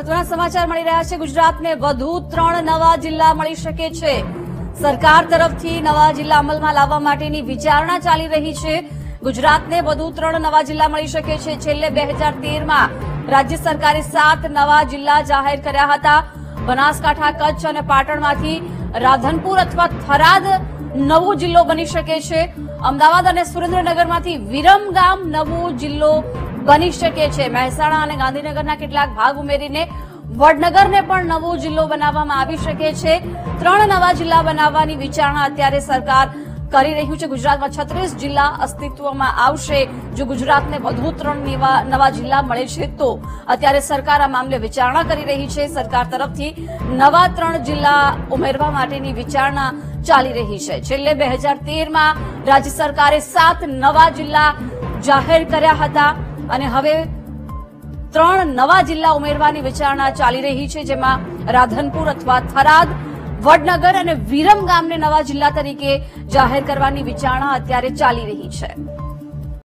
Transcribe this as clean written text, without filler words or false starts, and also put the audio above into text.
મહત્વના સમાચાર મળી રહ્યા છે। ગુજરાતને વધુ 3 નવા જિલ્લા મળી શકે છે। સરકાર તરફથી નવા જિલ્લા અમલમાં લાવવા માટેની વિચારણા ચાલી રહી છે। ગુજરાતને વધુ 3 નવા જિલ્લા મળી શકે છે। છેલ્લે 2013માં રાજ્ય સરકારે 7 નવા જિલ્લા જાહેર કર્યા હતા। બનાસકાંઠા, કચ્છ અને પાટણમાંથી રાધનપુર અથવા થરાદ નવો જિલ્લો બની શકે છે। અમદાવાદ અને સુરેન્દ્રનગરમાંથી વિરમગામ નવો જિલ્લો બની શકે છે। મહેસાણા અને ગાંધીનગરના કેટલાક ભાગ ઉમેરીને વડનગરને પણ નવો જિલ્લો બનાવવામાં આવી શકે છે। 3 નવા જિલ્લા બનાવવાની વિચારણા અત્યારે સરકાર કરી રહ્યું છે। ગુજરાતમાં 36 જિલ્લા અસ્તિત્વમાં આવશે જો ગુજરાતને વધુ 3 નવા જિલ્લા મળે છે તો। અત્યારે સરકાર આ મામલે વિચારણા કરી રહી છે। સરકાર તરફથી નવા 3 જિલ્લા ઉમેરવા માટેની વિચારણા ચાલી રહી છે। છેલ્લે 2013માં રાજ્ય સરકારે 7 નવા જિલ્લા જાહેર કર્યા હતા અને હવે 3 નવા જિલ્લા ઉમેરવાની વિચારણા ચાલી રહી છે, જેમાં રાધનપુર અથવા થરાદ, વડનગર અને વિરમગામને નવા જિલ્લા તરીકે જાહેર કરવાની વિચારણા અત્યારે ચાલી રહી છે।